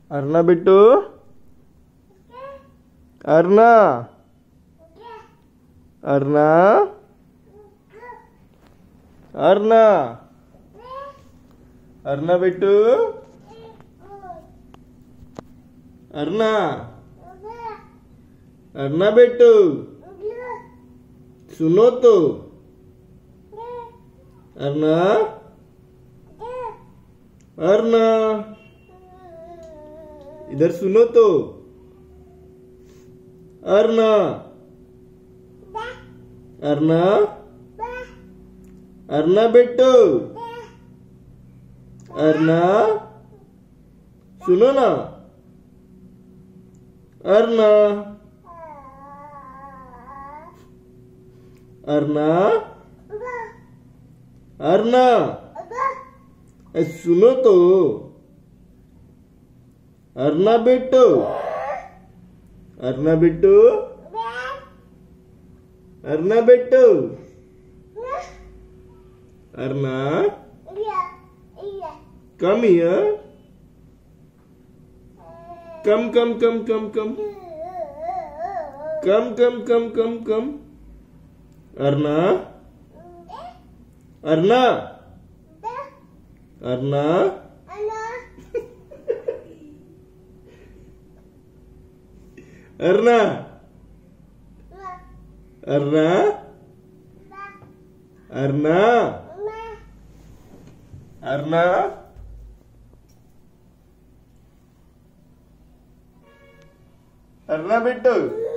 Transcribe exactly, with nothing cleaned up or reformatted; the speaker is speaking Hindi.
अर्ना बिट्टू अर्ना अर्ना अर्ना अर्ना बिट्टू अर्ना अर्ना बिट्टू सुनो तो अर्ना अर्ना इधर सुनो तो अर्ना अर्ना अर्ना बिट्टू अर्ना सुनो ना अर्ना अर्ना अर्ना ए सुनो तो Arna Bittu Arna Bittu Arna Bittu Arna come here come come come come come come come come come come Arna Arna Arna Arna Arna Arna Arna Arna Bittu